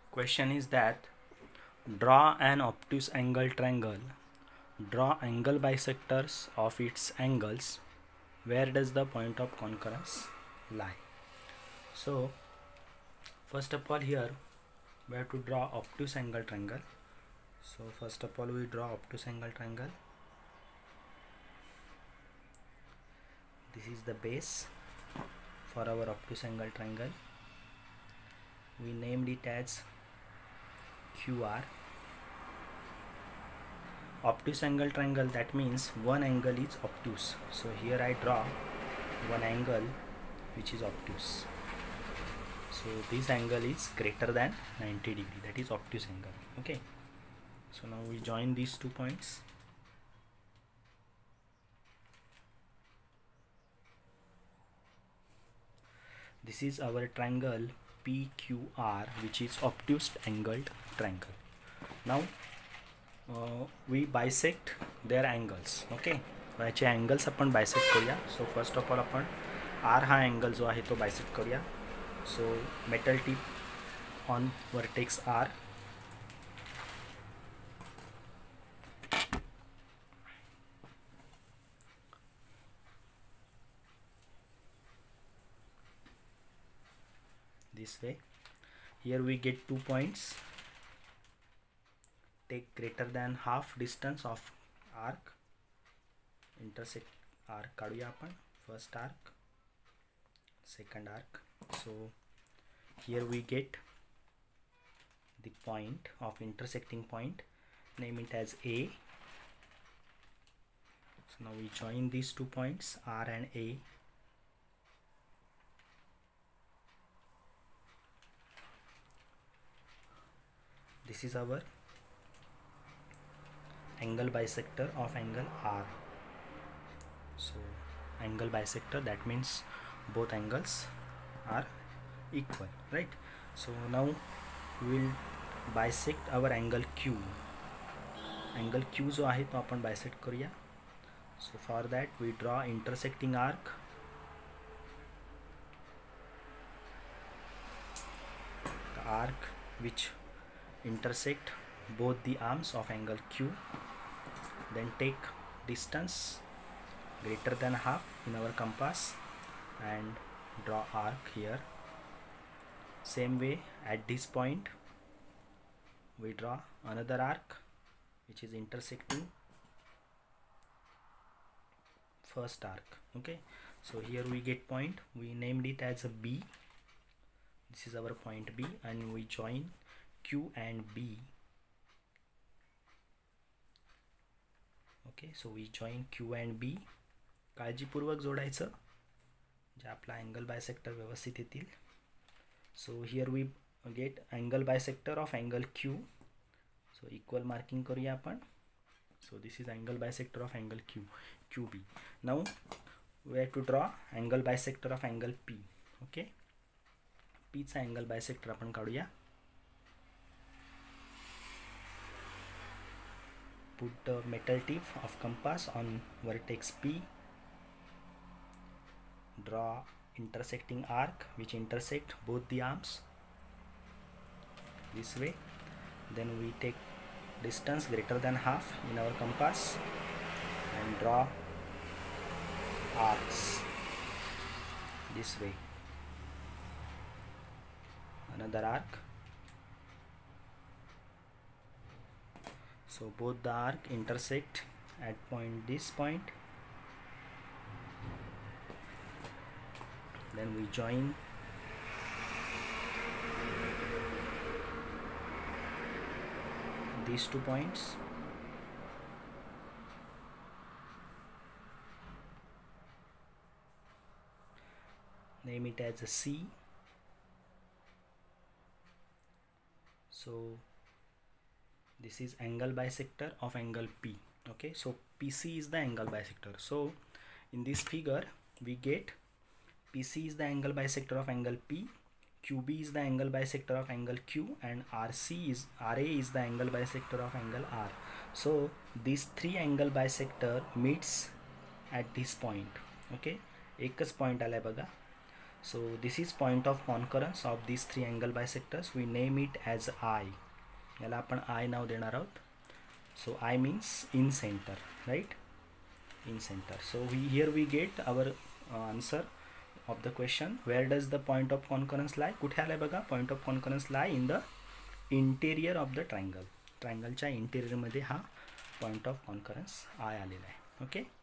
Question is that draw an obtuse angle triangle. Draw angle bisectors of its angles. Where does the point of concurrence lie? So first of all, here we have to draw obtuse angle triangle. So first of all, we draw obtuse angle triangle. This is the base for our obtuse angle triangle. We named it as QR. Obtuse angle triangle, that means one angle is obtuse. So here I draw one angle which is obtuse. So this angle is greater than 90 degree, that is obtuse angle. Okay, so now we join these 2 points. This is our triangle PQR, which is obtuse angled triangle. Now we bisect their angles. Okay, याचे angles आपण bisect करूया. So first of all आपण R हा angle जो आहे तो bisect करूया. So metal tip on vertex R. This way. Here we get 2 points. Take greater than half distance of arc. Intersect arc काढूया आपण. First arc, second arc. So here we get the point of intersecting point. Name it as A. So now we join these 2 points, R and A. This is our angle bisector of angle R. So angle bisector, that means both angles are equal, right? So now we will bisect our angle Q. Angle Q जो आहे तो आपण bisect करूया. So for that we draw intersecting arc. The arc which intersect both the arms of angle Q. Then take distance greater than half in our compass and draw arc here. Same way at this point we draw another arc which is intersecting first arc. Okay, so here we get point. We named it as a B. This is our point B, and we join Q and B. Okay, so we join Q and B. काळजीपूर्वक जोडायचं जे आपला angle bisector व्यवस्थित येतील. So here we get angle bisector of angle Q. So equal marking करूया आपण. So this is angle bisector of angle QB. Now we have to draw angle bisector of angle P. Okay, Pचा angle bisector आपण काढूया. Put the metal tip of compass on vertex P. Draw intersecting arc which intersect both the arms this way. Then we take distance greater than half in our compass and draw arcs this way. Another arc. So both the arc intersect at this point. Then we join these 2 points. Name it as a C. So this is angle bisector of angle P. Okay, so PC is the angle bisector. So in this figure we get PC is the angle bisector of angle P, QB is the angle bisector of angle Q, and RA is the angle bisector of angle R. So these 3 angle bisector meets at this point. Okay, एकच point आलाय बघा. So this is point of concurrence of these three angle bisectors. We name it as I. याला आपण I नाव देणार आहोत. So I means in center, right? In center. So here we get our answer of the question. Where does the point of concurrence lie? कुठे आलाय बघा? Point of concurrence lie in the interior of the triangle. ट्रायंगलच्या इंटेरियरमध्ये हा point of concurrence I आलेला आहे. Okay.